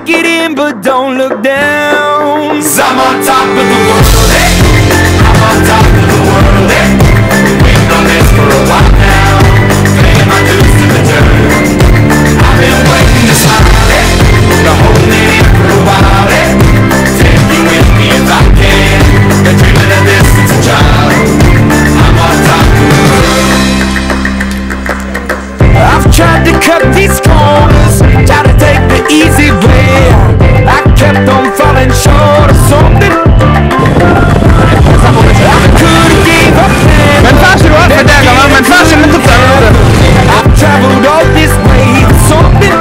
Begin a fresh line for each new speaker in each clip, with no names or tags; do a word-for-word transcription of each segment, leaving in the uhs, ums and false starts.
take it in, but don't look down. 'Cause I'm on top of the world, hey. I'm on top of the world, hey. Been waiting on this for a while now, paying my dues to the dirt. I've been waiting to smile, hey. Been holding it in for a while, hey. Take you with me if I can. Been dreaming of this since a child. I'm on top of the world. I've tried to cut these corners, tried to take the easy way. I kept on falling short of something. I could've gave up then.
Men fácil, va, fedega, va, men fácil inte för.
I've traveled all this way for something.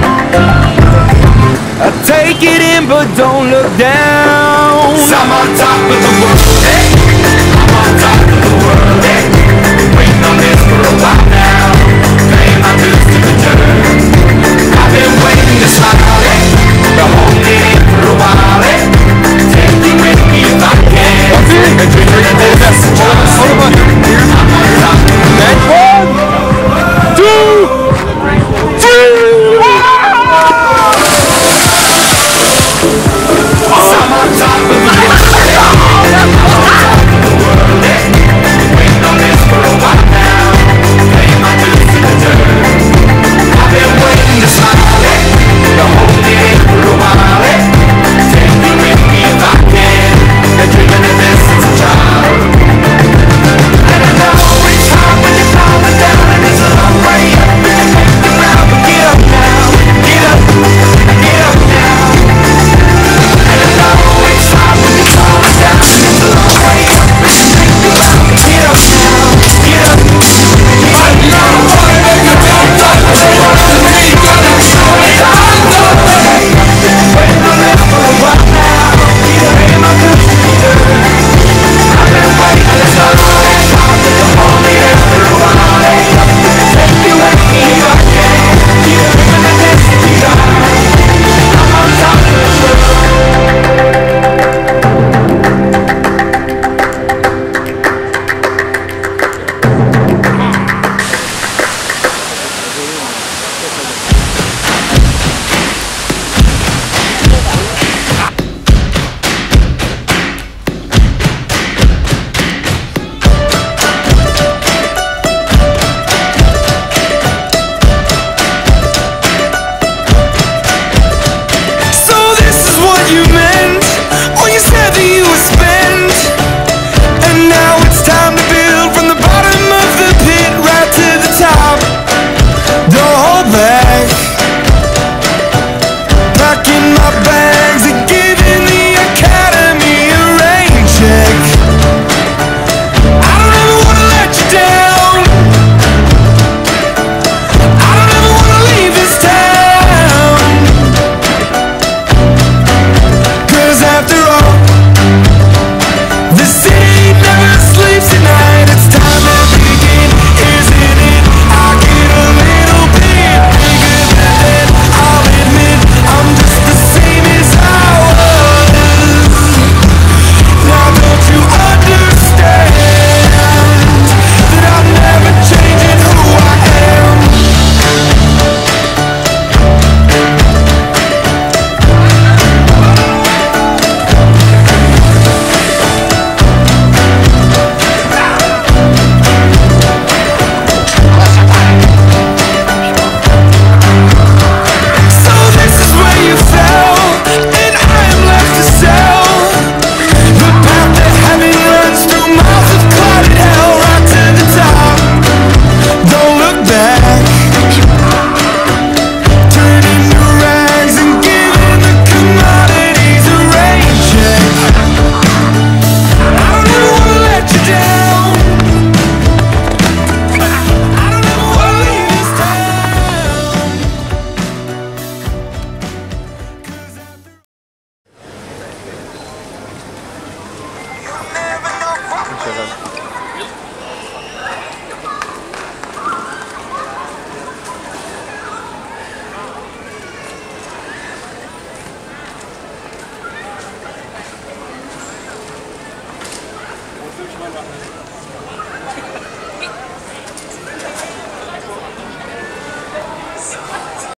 I take it in, but don't look down. 'Cause I'm on top of the world, hey. I'm on top of the world, hey. Been waiting on this for a while now, paying my dues to the dirt. I've been waiting to smile, hey. Been holding it in for a while, hey. Take you with me if I can. Been dreaming of this since a child. I'm on top of the world.
One, two, three.